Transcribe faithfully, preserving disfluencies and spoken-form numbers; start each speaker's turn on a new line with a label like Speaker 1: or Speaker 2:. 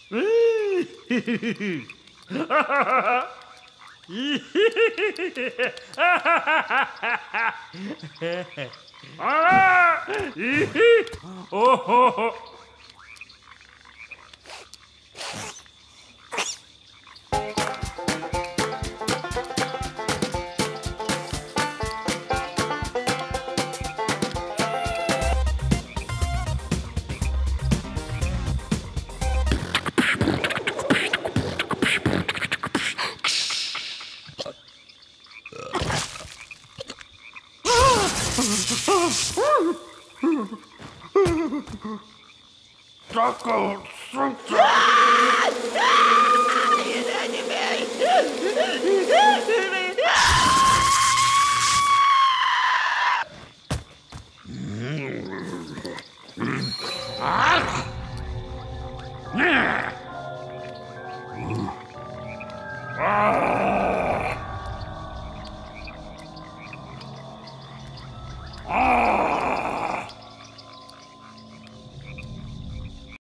Speaker 1: โอ้โหสักก็สักอ่า